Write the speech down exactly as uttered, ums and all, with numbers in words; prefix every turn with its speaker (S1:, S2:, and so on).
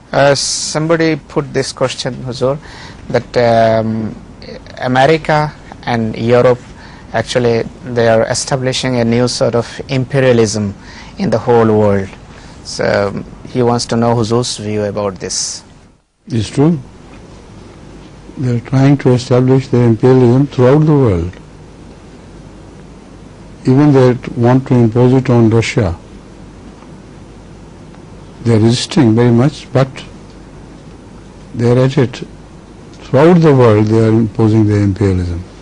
S1: Uh, somebody put this question, Huzur, that um, America and Europe, actually they are establishing a new sort of imperialism in the whole world. So he wants to know Huzur's view about this.
S2: It's true. They are trying to establish their imperialism throughout the world. Even they want to impose it on Russia. They are resisting very much, but they are at it. Throughout the world they are imposing their imperialism.